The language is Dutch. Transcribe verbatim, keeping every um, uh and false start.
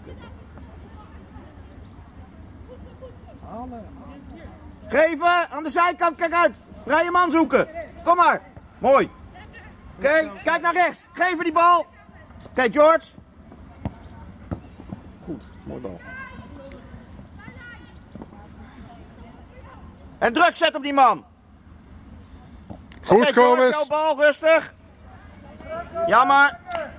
Geven, aan de zijkant, kijk uit. Vrije man zoeken. Kom maar. Mooi. Oké, okay, kijk naar rechts. Geven die bal. Oké, okay, George. Goed, mooi bal. En druk zet op die man. Goed, okay, Kobus. Jouw bal, rustig. Jammer.